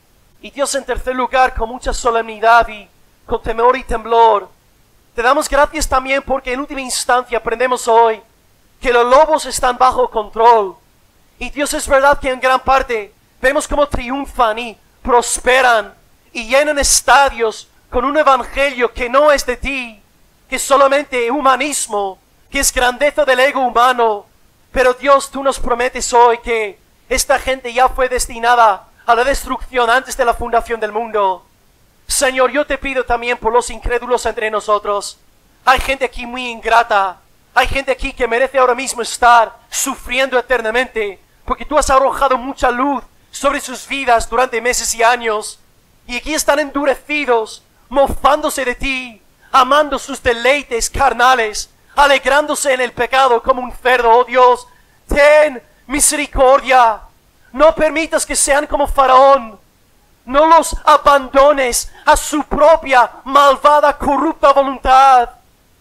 Y Dios, en tercer lugar, con mucha solemnidad y con temor y temblor, te damos gracias también porque en última instancia aprendemos hoy que los lobos están bajo control. Y Dios, es verdad que en gran parte vemos cómo triunfan y prosperan y llenan estadios con un evangelio que no es de ti, que es solamente humanismo, que es grandeza del ego humano. Pero Dios, tú nos prometes hoy que esta gente ya fue destinada a la destrucción antes de la fundación del mundo. Señor, yo te pido también por los incrédulos entre nosotros. Hay gente aquí muy ingrata. Hay gente aquí que merece ahora mismo estar sufriendo eternamente, porque tú has arrojado mucha luz sobre sus vidas durante meses y años. Y aquí están endurecidos, mofándose de ti, amando sus deleites carnales, alegrándose en el pecado como un cerdo. Oh Dios, ten misericordia. No permitas que sean como Faraón. No los abandones a su propia malvada, corrupta voluntad.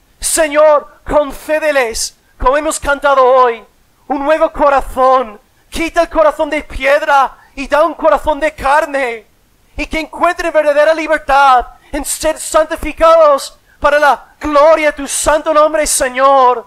Señor, concédeles, como hemos cantado hoy, un nuevo corazón. Quita el corazón de piedra y da un corazón de carne. Y que encuentren verdadera libertad en ser santificados para la gloria de tu santo nombre, Señor.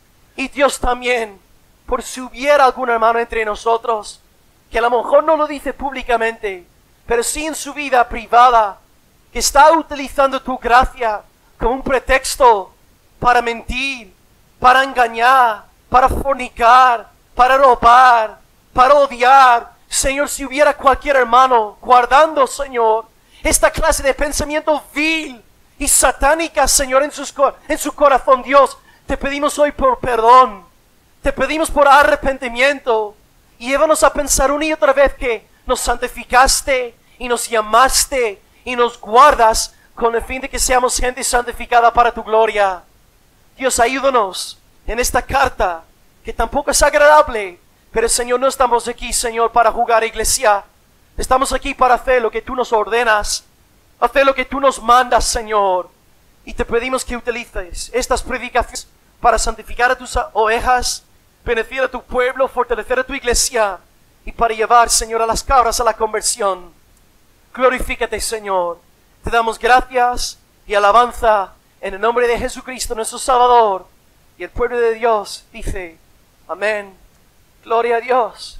Y Dios también, por si hubiera algún hermano entre nosotros, que a lo mejor no lo dice públicamente, pero sí en su vida privada, que está utilizando tu gracia como un pretexto para mentir, para engañar, para fornicar, para robar, para odiar. Señor, si hubiera cualquier hermano guardando, Señor, esta clase de pensamiento vil y satánica, Señor, en, sus, en su corazón, Dios, te pedimos hoy por perdón, te pedimos por arrepentimiento, y llévanos a pensar una y otra vez que nos santificaste y nos llamaste y nos guardas con el fin de que seamos gente santificada para tu gloria. Dios, ayúdanos en esta carta, que tampoco es agradable, pero Señor, no estamos aquí, Señor, para jugar iglesia. Estamos aquí para hacer lo que tú nos ordenas, hacer lo que tú nos mandas, Señor. Y te pedimos que utilices estas predicaciones para santificar a tus ovejas, bendecir a tu pueblo, fortalecer a tu iglesia y para llevar, Señor, a las cabras a la conversión. Glorifícate, Señor. Te damos gracias y alabanza en el nombre de Jesucristo, nuestro Salvador. Y el pueblo de Dios dice, amén. Gloria a Dios.